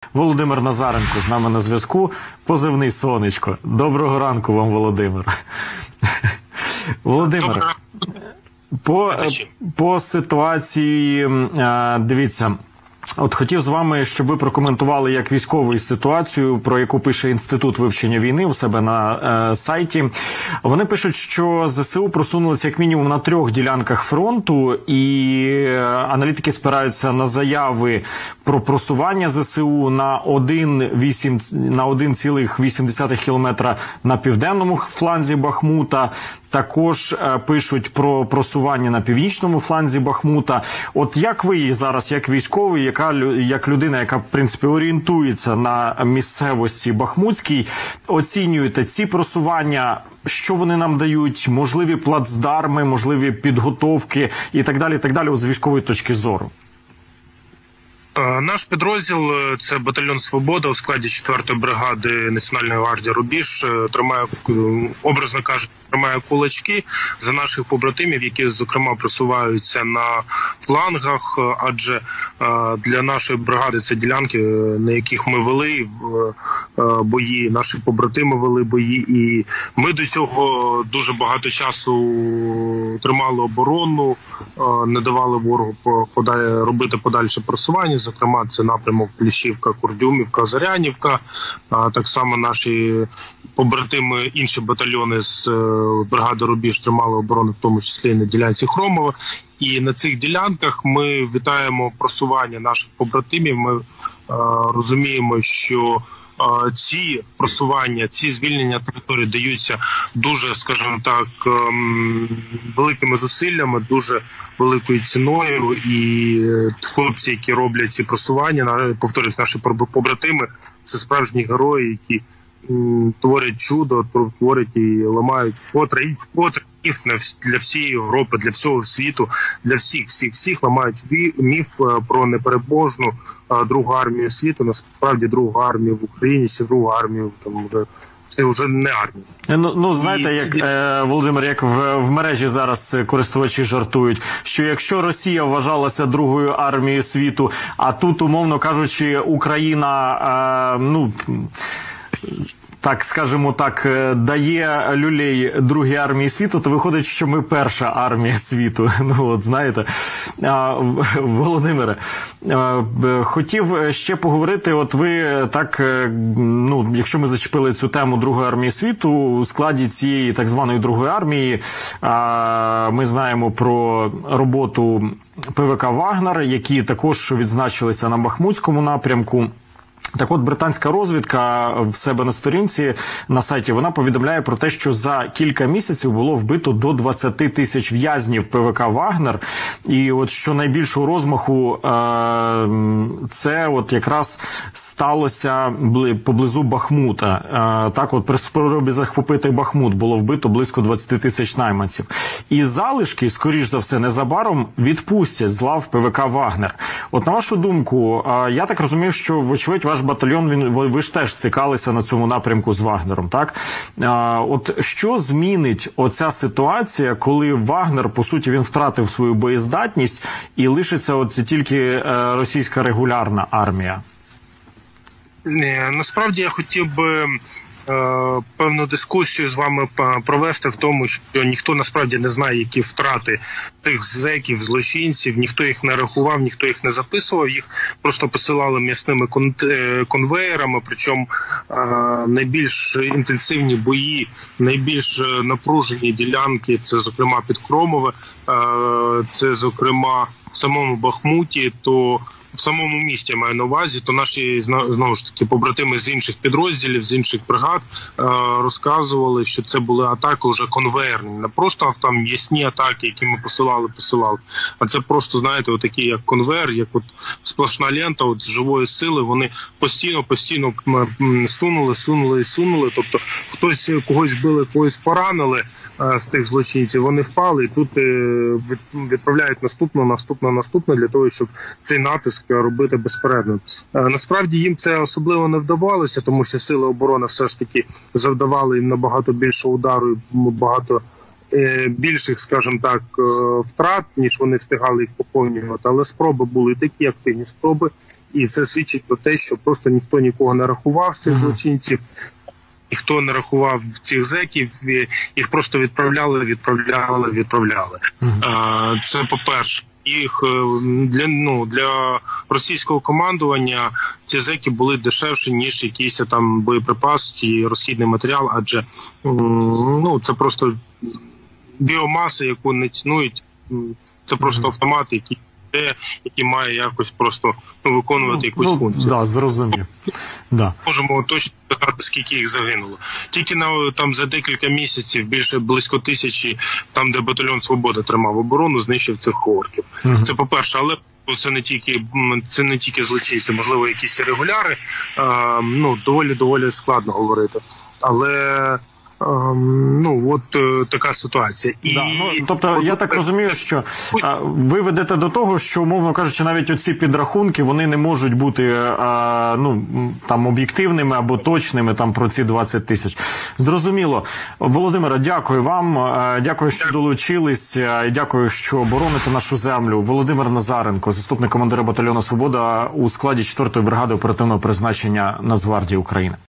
Володимир Назаренко з нами на зв'язку, позивний «Сонечко». Доброго ранку вам, Володимир. Володимир, по ситуації, дивіться, от хотів з вами, щоб ви прокоментували як військову ситуацію, про яку пише Інститут вивчення війни у себе на сайті. Вони пишуть, що ЗСУ просунулися як мінімум на 3 ділянках фронту, і аналітики спираються на заяви про просування ЗСУ на 1,8 кілометра на південному фланзі Бахмута. Також пишуть про просування на північному фланзі Бахмута. От як ви зараз, як військовий, як людина, яка, в принципі, орієнтується на місцевості бахмутській, оцінюєте ці просування, що вони нам дають, можливі плацдарми, можливі підготовки і так далі, от з військової точки зору? Наш підрозділ – це батальйон «Свобода» у складі 4-ї бригади Національної гвардії «Рубіж», тримає, образно кажучи, тримає кулачки за наших побратимів, які, зокрема, просуваються на флангах, адже для нашої бригади це ділянки, на яких ми вели бої, наші побратими вели бої, і ми до цього дуже багато часу тримали оборону, не давали ворогу робити подальше просування, зокрема, це напрямок Пліщівка, Курдюмівка, Зарянівка, так само наші побратими, інші батальйони з бригади «Рубіж» тримали оборону, в тому числі і на ділянці Хромова. І на цих ділянках ми вітаємо просування наших побратимів. Ми розуміємо, що ці просування, ці звільнення території даються дуже, скажімо так, великими зусиллями, дуже великою ціною. І хлопці, які роблять ці просування, повторюсь, наші побратими, це справжні герої, які творять чудо, творять і ламають вкотре для всієї Європи, для всього світу, для всіх ламають міф про непереможну другу армію світу, насправді другу армію в Україні, чи другу армію, там це вже не армія. Ну знаєте, як Володимир, як в мережі зараз користувачі жартують, що якщо Росія вважалася другою армією світу, а тут, умовно кажучи, Україна, так, скажімо так, дає люлей другій армії світу, то виходить, що ми перша армія світу. Знаєте. Володимире, хотів ще поговорити, от ви так, якщо ми зачепили цю тему другої армії світу, у складі цієї так званої другої армії ми знаємо про роботу ПВК «Вагнер», які також відзначилися на Бахмутському напрямку. Так от, британська розвідка в себе на сторінці на сайті, вона повідомляє про те, що за кілька місяців було вбито до 20 тисяч в'язнів ПВК «Вагнер». І от що найбільшого розмаху, це от якраз сталося поблизу Бахмута. Так от, при спробі захопити Бахмут було вбито близько 20 тисяч найманців. І залишки, скоріш за все, незабаром відпустять з лав ПВК «Вагнер». От на вашу думку, я так розумію, що, вочевидь, ваш батальйон, ви ж теж стикалися на цьому напрямку з Вагнером, так? От що змінить оця ситуація, коли Вагнер, по суті, він втратив свою боєздатність і лишиться от тільки російська регулярна армія? Насправді я хотів би певну дискусію з вами провести в тому, що ніхто насправді не знає, які втрати тих зеків, злочинців, ніхто їх не рахував, ніхто їх не записував, їх просто посилали м'ясними конвеєрами, причому найбільш інтенсивні бої, найбільш напружені ділянки, це зокрема під Кромове, це зокрема в самому Бахмуті, то в самому місті, я маю на увазі, то наші, знову ж таки, побратими з інших підрозділів, з інших бригад розказували, що це були атаки вже конвейерні. Не просто там м'ясні атаки, які ми посилали, а це просто, знаєте, отакі як конвейер, як от сплошна лента от з живої сили, вони постійно сунули. Тобто хтось когось били, когось поранили з тих злочинців, вони впали і тут відправляють наступне для того, щоб цей натиск робити безперервно. Насправді їм це особливо не вдавалося, тому що сили оборони все ж таки завдавали їм набагато більше удару, багато більших, скажімо так, втрат, ніж вони встигали їх поповнювати. Але спроби були такі, активні спроби. І це свідчить про те, що просто ніхто нікого не рахував з цих злочинців, ніхто не рахував цих зеків, їх просто відправляли. Це по-перше. Їх для російського командування ці зеки були дешевші, ніж якийсь там боєприпас чи розхідний матеріал, адже це просто біомаса, яку не цінують, це просто автомат, який має якось просто виконувати якусь функцію. Да, зрозумів. Да. Можемо точно сказати, скільки їх загинуло. Тільки там за декілька місяців близько 1000, там де батальйон «Свобода» тримав оборону, знищив цих орків. Це по-перше, але це не тільки злочинці, можливо, якісь регуляри. Доволі складно говорити. Але така ситуація. Тобто, я так розумію, що ви ведете до того, що, умовно кажучи, навіть оці підрахунки, вони не можуть бути там об'єктивними або точними там про ці 20 тисяч. Зрозуміло. Володимире, дякую вам. Дякую, що долучились. І дякую, що бороните нашу землю. Володимир Назаренко, заступник командира батальйону «Свобода» у складі 4-ї бригади оперативного призначення Нацгвардії України.